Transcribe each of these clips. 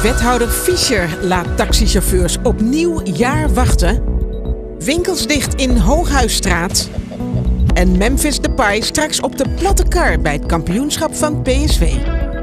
Wethouder Fischer laat taxichauffeurs opnieuw jaar wachten. Winkels dicht in Hooghuisstraat. En Memphis Depay straks op de platte kar bij het kampioenschap van PSV.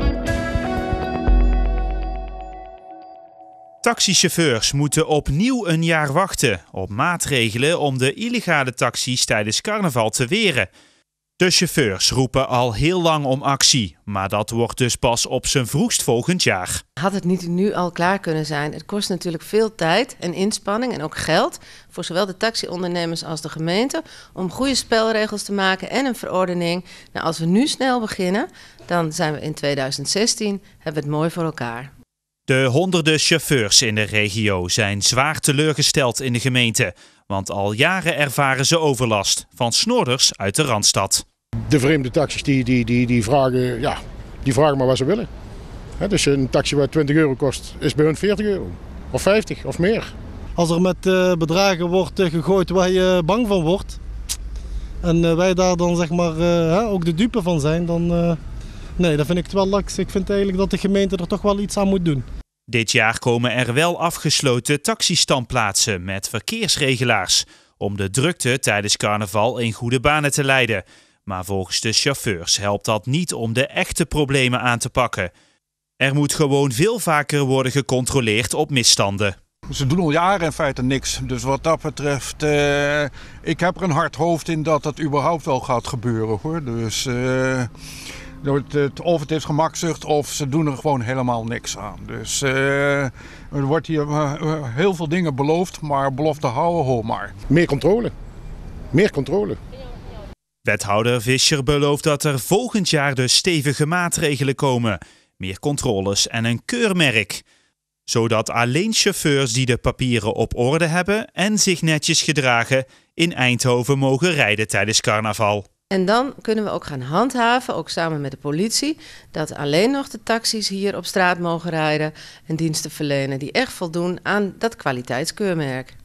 Taxichauffeurs moeten opnieuw een jaar wachten op maatregelen om de illegale taxis tijdens carnaval te weren. De chauffeurs roepen al heel lang om actie, maar dat wordt dus pas op zijn vroegst volgend jaar. Had het niet nu al klaar kunnen zijn? Het kost natuurlijk veel tijd en inspanning en ook geld voor zowel de taxiondernemers als de gemeente om goede spelregels te maken en een verordening. Nou, als we nu snel beginnen, dan zijn we in 2016, hebben we het mooi voor elkaar. De honderden chauffeurs in de regio zijn zwaar teleurgesteld in de gemeente. Want al jaren ervaren ze overlast van snorders uit de Randstad. De vreemde taxis die vragen maar wat ze willen. Dus een taxi waar 20 euro kost, is bij hun 40 euro. Of 50 of meer. Als er met bedragen wordt gegooid waar je bang van wordt. En wij daar dan zeg maar ook de dupe van zijn. Dan nee, dat vind ik het wel laks. Ik vind eigenlijk dat de gemeente er toch wel iets aan moet doen. Dit jaar komen er wel afgesloten taxistandplaatsen met verkeersregelaars. Om de drukte tijdens carnaval in goede banen te leiden. Maar volgens de chauffeurs helpt dat niet om de echte problemen aan te pakken. Er moet gewoon veel vaker worden gecontroleerd op misstanden. Ze doen al jaren in feite niks. Dus wat dat betreft, ik heb er een hard hoofd in dat dat überhaupt wel gaat gebeuren, hoor. Dus of het is gemakzucht of ze doen er gewoon helemaal niks aan. Dus er wordt hier heel veel dingen beloofd, maar belofte houden, hoor maar. Meer controle. Meer controle. Wethouder Fischer belooft dat er volgend jaar dus stevige maatregelen komen. Meer controles en een keurmerk. Zodat alleen chauffeurs die de papieren op orde hebben en zich netjes gedragen in Eindhoven mogen rijden tijdens carnaval. En dan kunnen we ook gaan handhaven, ook samen met de politie, dat alleen nog de taxis hier op straat mogen rijden en diensten verlenen die echt voldoen aan dat kwaliteitskeurmerk.